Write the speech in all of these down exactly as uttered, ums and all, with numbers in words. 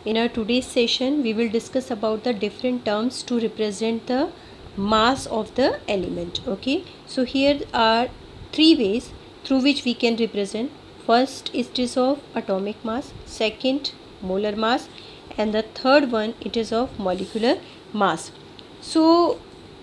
In our today's session, we will discuss about the different terms to represent the mass of the element. Okay, so here are three ways through which we can represent. First, it is of atomic mass, second molar mass, and the third one it is of molecular mass. So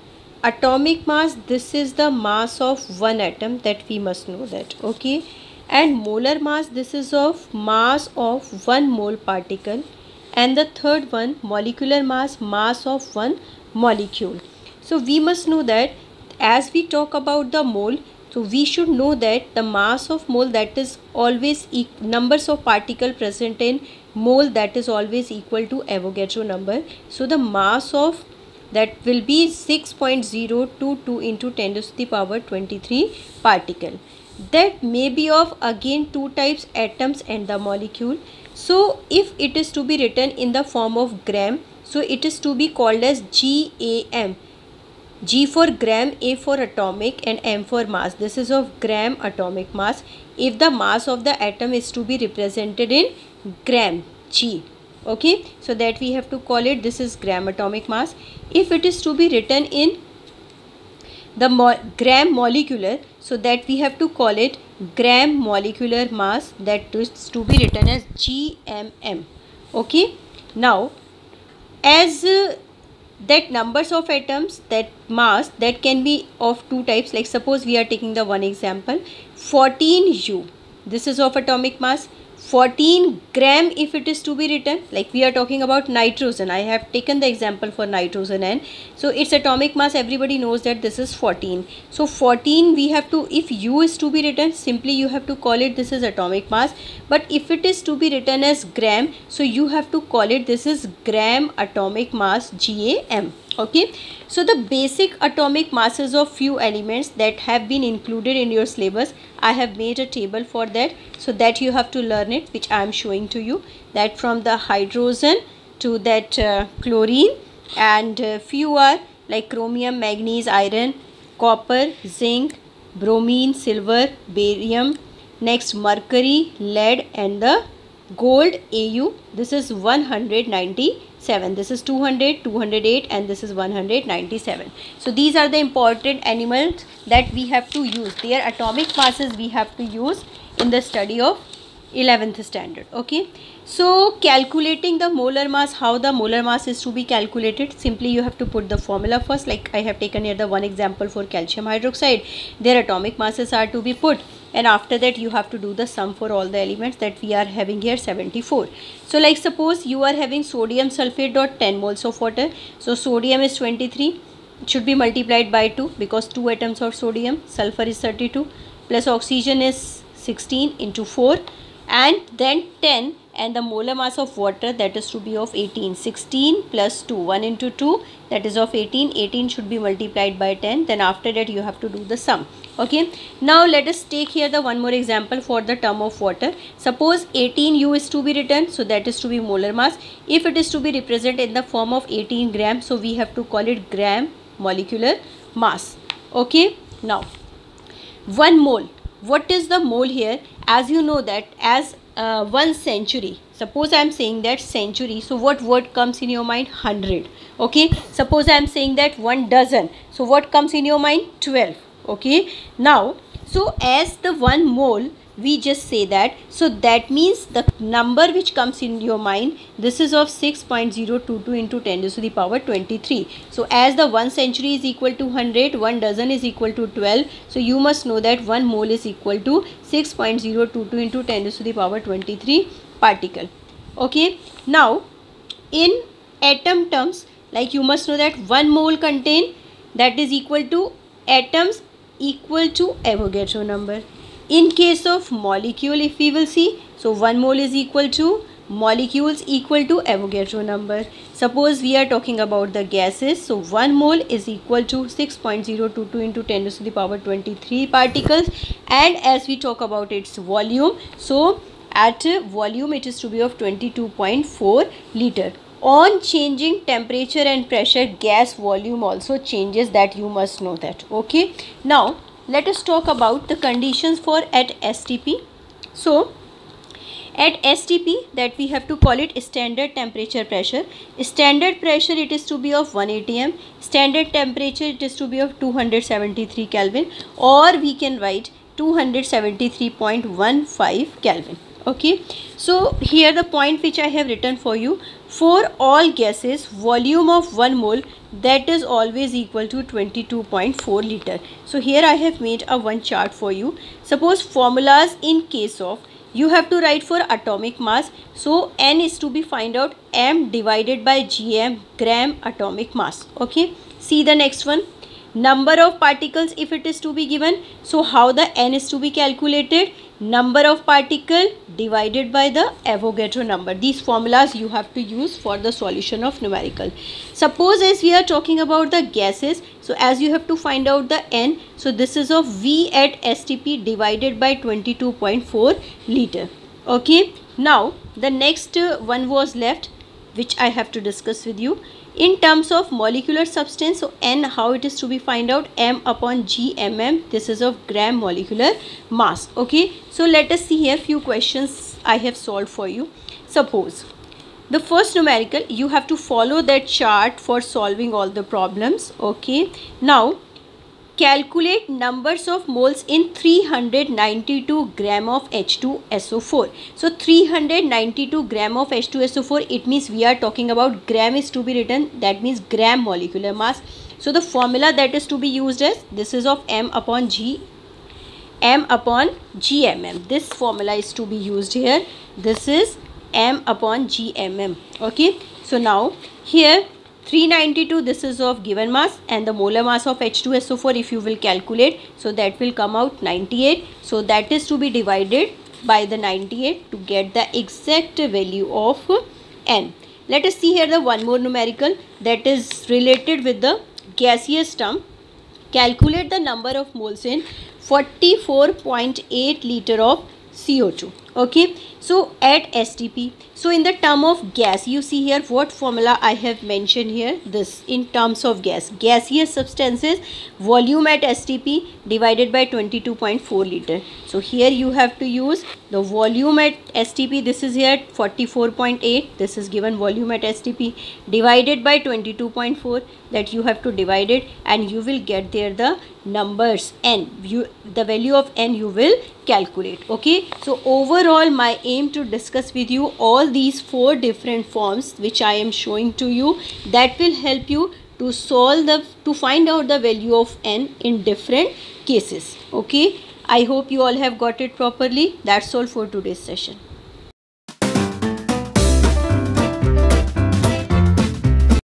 atomic mass, this is the mass of one atom, that we must know that. Okay, and molar mass, this is of mass of one mole particle, and the third one molecular mass, mass of one molecule. So we must know that as we talk about the mole, so we should know that the mass of mole, that is always numbers of particle present in mole, that is always equal to Avogadro number. So the mass of that will be six point zero two two into ten to the power twenty-three particle. That may be of again two types, atoms and the molecule. So if it is to be written in the form of gram, so it is to be called as G A M. G for gram, A for atomic, and M for mass. This is of gram atomic mass. If the mass of the atom is to be represented in gram, G. Okay, so that we have to call it, this is gram atomic mass. If it is to be written in the mo gram molecular, so that we have to call it gram molecular mass, that is to be written as G M M. Okay, now as uh, that numbers of atoms, that mass, that can be of two types. Like suppose we are taking the one example, fourteen U, this is of atomic mass. Fourteen gram if it is to be written, like we are talking about nitrogen, I have taken the example for nitrogen, and so its atomic mass, everybody knows that this is fourteen. So fourteen we have to, if U is to be written, simply you have to call it this is atomic mass. But if it is to be written as gram, so you have to call it this is gram atomic mass, G A M. Okay, so the basic atomic masses of few elements that have been included in your syllabus, I have made a table for that, so that you have to learn it, which I am showing to you, that from the hydrogen to that uh, chlorine, and uh, few are like chromium, manganese, iron, copper, zinc, bromine, silver, barium, next mercury, lead, and the gold, A U. This is one hundred ninety-seven, this is two hundred, two hundred eight, and this is one hundred ninety-seven. So these are the important animals that we have to use. Their atomic masses we have to use in the study of eleventh standard. Okay, so calculating the molar mass, how the molar mass is to be calculated, simply you have to put the formula first. Like I have taken here the one example for calcium hydroxide, their atomic masses are to be put, and after that you have to do the sum for all the elements that we are having here, seventy-four. So like suppose you are having sodium sulfate dot ten moles of water, so sodium is twenty-three, it should be multiplied by two because two atoms of sodium, sulfur is thirty-two, plus oxygen is sixteen into four, and then ten, and the molar mass of water, that is to be of eighteen. Sixteen plus two, one into two, that is of eighteen. eighteen should be multiplied by ten, then after that you have to do the sum. Okay, now let us take here the one more example for the term of water. Suppose eighteen U is to be written, so that is to be molar mass. If it is to be represented in the form of eighteen gram, so we have to call it gram molecular mass. Okay, now one mole, what is the mole here? As you know that as uh, one century, suppose I am saying that century, so what word comes in your mind? Hundred. Okay, suppose I am saying that one dozen, so what comes in your mind? Twelve. Okay, now so as the one mole, we just say that, so that means the number which comes in your mind, this is of six point zero two two into ten to the power twenty-three. So as the one century is equal to one hundred, one dozen is equal to twelve, so you must know that one mole is equal to six point zero two two into ten to the power twenty-three particle. Okay, now in atom terms, like you must know that one mole contain, that is equal to atoms equal to Avogadro number. In case of molecule, if we will see, so one mole is equal to molecules equal to Avogadro number. Suppose we are talking about the gases, so one mole is equal to six point zero two two into ten to the power twenty-three particles. And as we talk about its volume, so at volume it is to be of twenty-two point four liter. On changing temperature and pressure, gas volume also changes, that you must know that. Okay, now let us talk about the conditions for at S T P. So At S T P, that we have to call it standard temperature pressure. Standard pressure, it is to be of one hundred eighty millibar. Standard temperature, it is to be of two hundred seventy-three Kelvin, or we can write two hundred seventy-three point one five Kelvin. Okay, so here the point which I have written for you: for all gases, volume of one mole, that is always equal to twenty-two point four liter. So here I have made a one chart for you. Suppose formulas in case of, you have to write for atomic mass. So N is to be find out M divided by G M, gram atomic mass. Okay, see the next one. Number of particles, if it is to be given, so how the N is to be calculated? Number of particle divided by the Avogadro number. These formulas you have to use for the solution of numerical. Suppose as we are talking about the gases, so as you have to find out the N, so this is of V at S T P divided by twenty-two point four liter. Okay, now the next uh, one was left, which I have to discuss with you. In terms of molecular substance, so N, how it is to be find out? M upon G M M, this is of gram molecular mass. Okay, so let us see here few questions I have solved for you. Suppose the first numerical, you have to follow that chart for solving all the problems. Okay, now calculate numbers of moles in three hundred ninety-two gram of H two S O four. So three hundred ninety-two gram of H two S O four, it means we are talking about gram is to be written, that means gram molecular mass. So the formula that is to be used is, this is of M upon G, M upon G M M. This formula is to be used here. This is M upon G M M. Okay, so now here three hundred ninety-two, this is of given mass, and the molar mass of H two S O four, if you will calculate, so that will come out ninety-eight. So that is to be divided by the ninety-eight to get the exact value of N. Let us see here the one more numerical that is related with the gaseous term. Calculate the number of moles in forty-four point eight liter of C O two. Okay, so at S T P, so in the term of gas, you see here what formula I have mentioned here. This in terms of gas, gaseous substances, volume at S T P divided by twenty-two point four liter. So here you have to use the volume at S T P. This is here forty-four point eight, this is given volume at S T P, divided by twenty-two point four, that you have to divide it, and you will get there the numbers N. You, the value of N you will calculate. Okay, so overall my aim to discuss with you all these four different forms which I am showing to you, that will help you to solve the, to find out the value of N in different cases. Okay, I hope you all have got it properly. That's all for today's session.